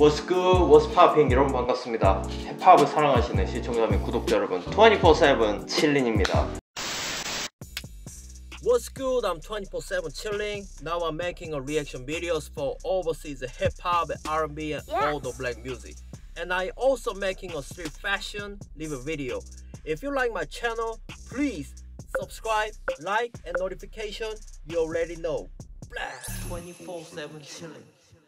What's good, what's popping? 여러분 반갑습니다. 힙합을 사랑하시는 시청자 및 구독자 여러분 24/7 칠린입니다. What's good? I'm 24/7 chilling. Now I'm making a reaction videos for overseas hip-hop, R&B and all the black music. And I also making a street fashion review video. If you like my channel, please subscribe, like and notification. You already know. 24/7 chilling.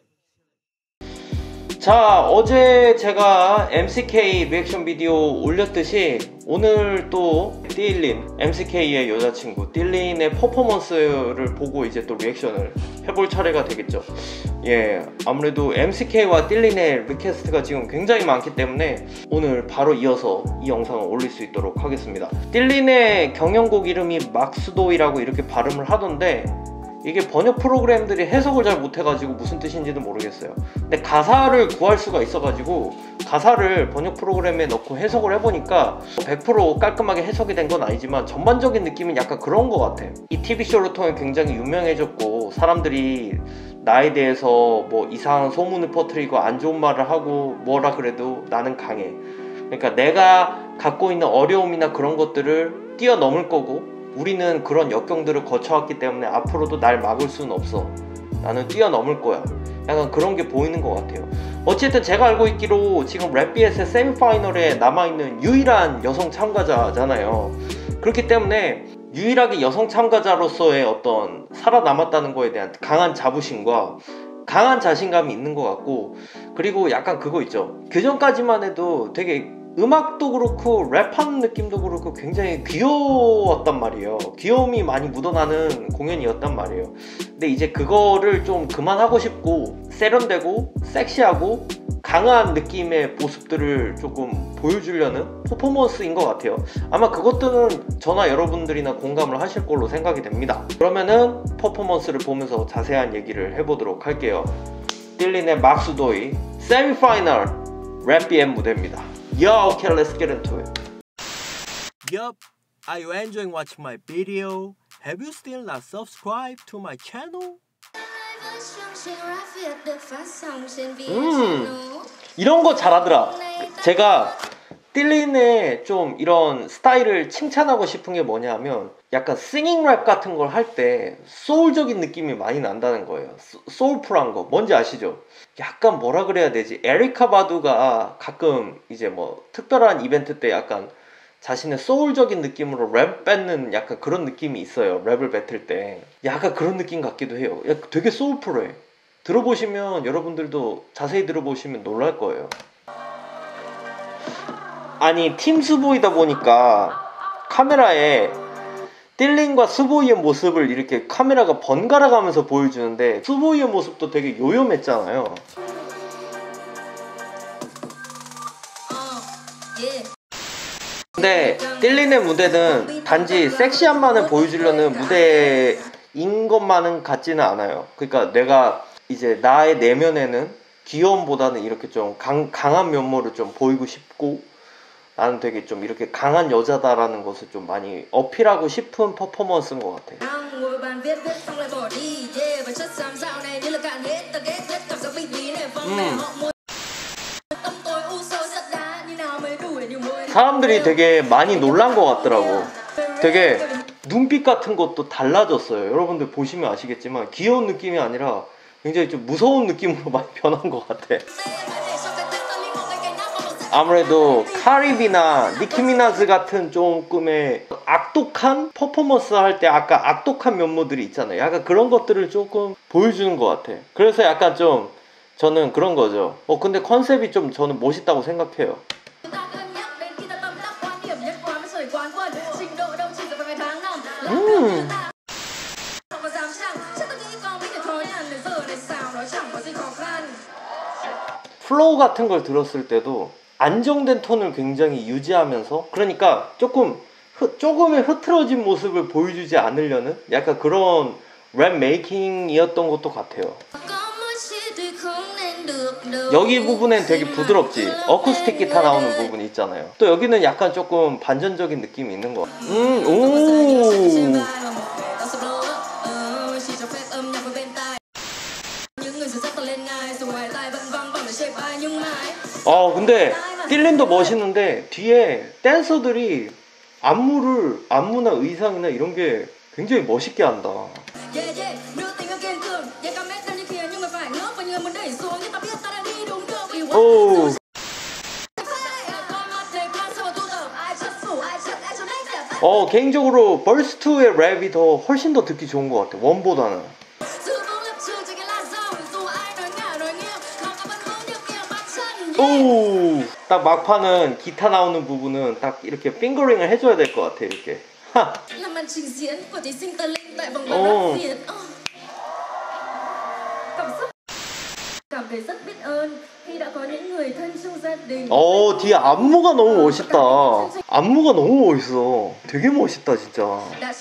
자, 어제 제가 MCK 리액션 비디오 올렸듯이 오늘 또 딜린, MCK의 여자친구 딜린의 퍼포먼스를 보고 이제 또 리액션을 해볼 차례가 되겠죠. 예, 아무래도 MCK와 딜린의 리퀘스트가 지금 굉장히 많기 때문에 오늘 바로 이어서 이 영상을 올릴 수 있도록 하겠습니다. 딜린의 경연곡 이름이 막수도이라고 이렇게 발음을 하던데 이게 번역 프로그램들이 해석을 잘 못해가지고 무슨 뜻인지도 모르겠어요. 근데 가사를 구할 수가 있어가지고 가사를 번역 프로그램에 넣고 해석을 해보니까 100% 깔끔하게 해석이 된 건 아니지만 전반적인 느낌은 약간 그런 것 같아. 이 TV쇼를 통해 굉장히 유명해졌고 사람들이 나에 대해서 뭐 이상한 소문을 퍼뜨리고 안 좋은 말을 하고 뭐라 그래도 나는 강해. 그러니까 내가 갖고 있는 어려움이나 그런 것들을 뛰어넘을 거고 우리는 그런 역경들을 거쳐왔기 때문에 앞으로도 날 막을 수는 없어. 나는 뛰어넘을 거야. 약간 그런 게 보이는 것 같아요. 어쨌든 제가 알고 있기로 지금 랩비엣의 세미파이널에 남아있는 유일한 여성 참가자잖아요. 그렇기 때문에 유일하게 여성 참가자로서의 어떤 살아남았다는 거에 대한 강한 자부심과 강한 자신감이 있는 것 같고, 그리고 약간 그거 있죠. 그 전까지만 해도 되게 음악도 그렇고 랩하는 느낌도 그렇고 굉장히 귀여웠단 말이에요. 귀여움이 많이 묻어나는 공연이었단 말이에요. 근데 이제 그거를 좀 그만하고 싶고 세련되고 섹시하고 강한 느낌의 모습들을 조금 보여주려는 퍼포먼스인 것 같아요. 아마 그것들은 저나 여러분들이나 공감을 하실 걸로 생각이 됩니다. 그러면은 퍼포먼스를 보면서 자세한 얘기를 해보도록 할게요. 딜린의 막수도이 세미파이널 랩비엣 무대입니다. Yo, okay, let's get into it. Yup, are you enjoying watching my video? Have you still not subscribed to my channel? 이런 거 잘하더라. 제가 딜린의 좀 이런 스타일을 칭찬하고 싶은 게 뭐냐면 약간 싱잉 랩 같은 걸 할 때 소울적인 느낌이 많이 난다는 거예요. 소울풀한 거 뭔지 아시죠? 약간 뭐라 그래야 되지? 에리카 바두가 가끔 이제 뭐 특별한 이벤트 때 약간 자신의 소울적인 느낌으로 랩 뱉는 약간 그런 느낌이 있어요. 랩을 뱉을 때 약간 그런 느낌 같기도 해요. 되게 소울풀해. 들어보시면 여러분들도 자세히 들어보시면 놀랄 거예요. 아니 팀 수보이다 보니까 카메라에 딜린과 수보이의 모습을 이렇게 카메라가 번갈아 가면서 보여주는데 수보이의 모습도 되게 요염했잖아요. 근데 딜린의 무대는 단지 섹시함만을 보여주려는 무대인 것만은 같지는 않아요. 그러니까 내가 이제 나의 내면에는 귀여움보다는 이렇게 좀 강한 면모를 좀 보이고 싶고 나는 되게 좀 이렇게 강한 여자다라는 것을 좀 많이 어필하고 싶은 퍼포먼스인 것 같아. 사람들이 되게 많이 놀란 것 같더라고. 되게 눈빛 같은 것도 달라졌어요. 여러분들 보시면 아시겠지만 귀여운 느낌이 아니라 굉장히 좀 무서운 느낌으로 많이 변한 것 같아. 아무래도 카리비나 니키미나즈 같은 조금의 악독한 퍼포먼스 할 때 아까 악독한 면모들이 있잖아요. 약간 그런 것들을 조금 보여주는 것 같아. 그래서 약간 좀 저는 그런 거죠. 근데 컨셉이 좀 저는 멋있다고 생각해요. 플로우 같은 걸 들었을 때도 안정된 톤을 굉장히 유지하면서, 그러니까 조금의 흐트러진 모습을 보여주지 않으려는 약간 그런 랩 메이킹이었던 것도 같아요. 여기 부분엔 되게 부드럽지. 어쿠스틱 기타 나오는 부분이 있잖아요. 또 여기는 약간 조금 반전적인 느낌이 있는 것 같아. 오. 근데 딜린도 멋있는데 뒤에 댄서들이 안무나 의상이나 이런 게 굉장히 멋있게 한다. 개인적으로 벌스2의 랩이 훨씬 더 듣기 좋은 것 같아, 원보다는. 딱 막판은 기타 나오는 부분은 딱 이렇게 핑거링을 해줘야 될 것 같아, 이렇게. 뒤에 안무가 너무 멋있다. 안무가 너무 멋있어. 되게 멋있다, 진짜.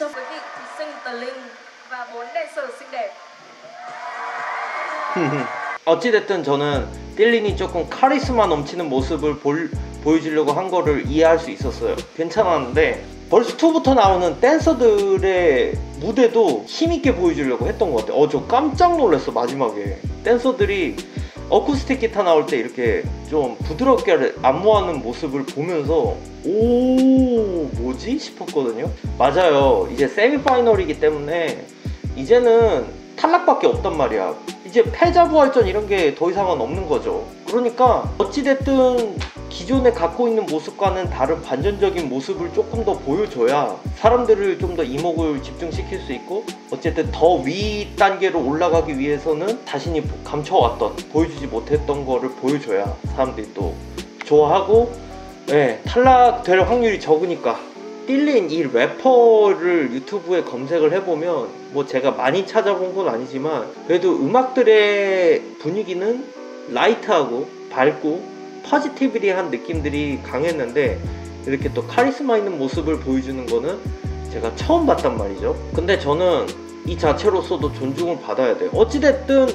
어찌됐든 저는 딜린이 조금 카리스마 넘치는 모습을 보여주려고 한 거를 이해할 수 있었어요. 괜찮았는데 벌스2부터 나오는 댄서들의 무대도 힘있게 보여주려고 했던 것 같아요. 저 깜짝 놀랐어. 마지막에 댄서들이 어쿠스틱 기타 나올 때 이렇게 좀 부드럽게 안무하는 모습을 보면서 뭐지? 싶었거든요. 맞아요. 이제 세미파이널이기 때문에 이제는 탈락밖에 없단 말이야. 이제 패자부활전 이런 게 더 이상은 없는 거죠. 그러니까 어찌됐든 기존에 갖고 있는 모습과는 다른 반전적인 모습을 조금 더 보여줘야 사람들을 좀 더 이목을 집중시킬 수 있고, 어쨌든 더 위 단계로 올라가기 위해서는 자신이 감춰왔던, 보여주지 못했던 거를 보여줘야 사람들이 또 좋아하고, 탈락될 확률이 적으니까. 딜린 이 래퍼를 유튜브에 검색을 해보면 뭐 제가 많이 찾아본 건 아니지만 그래도 음악들의 분위기는 라이트하고 밝고 포지티비티한 느낌들이 강했는데, 이렇게 또 카리스마 있는 모습을 보여주는 거는 제가 처음 봤단 말이죠. 근데 저는 이 자체로서도 존중을 받아야 돼요. 어찌됐든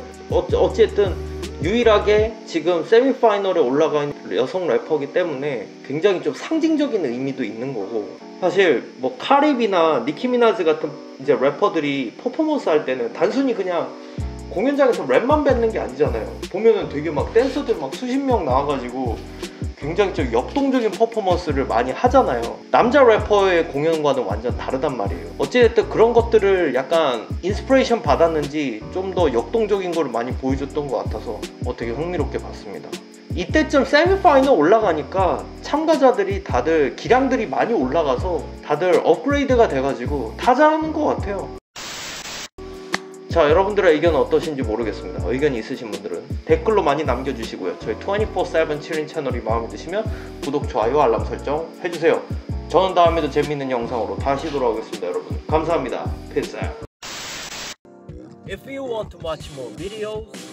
유일하게 지금 세미파이널에 올라간 여성 래퍼이기 때문에 굉장히 좀 상징적인 의미도 있는 거고, 사실 뭐 카리비나 니키미나즈 같은 이제 래퍼들이 퍼포먼스 할 때는 단순히 그냥 공연장에서 랩만 뱉는 게 아니잖아요. 보면은 되게 막 댄서들 막 수십 명 나와가지고 굉장히 좀 역동적인 퍼포먼스를 많이 하잖아요. 남자 래퍼의 공연과는 완전 다르단 말이에요. 어찌됐든 그런 것들을 약간 인스피레이션 받았는지 좀 더 역동적인 걸 많이 보여줬던 것 같아서 되게 흥미롭게 봤습니다. 이때쯤 세미파이널 올라가니까 참가자들이 다들 기량들이 많이 올라가서 다들 업그레이드가 돼가지고 다 잘하는 것 같아요. 자, 여러분들의 의견은 어떠신지 모르겠습니다. 의견이 있으신 분들은 댓글로 많이 남겨주시고요. 저희 24/7 칠린 채널이 마음에 드시면 구독, 좋아요, 알람 설정 해주세요. 저는 다음에도 재밌는 영상으로 다시 돌아오겠습니다. 여러분 감사합니다. Peace out. If you want to watch more videos,